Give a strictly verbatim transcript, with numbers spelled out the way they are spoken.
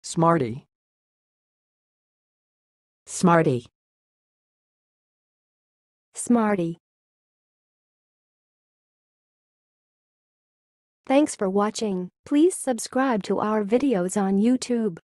Smartie. Smartie. Smartie. Thanks for watching. Please subscribe to our videos on YouTube.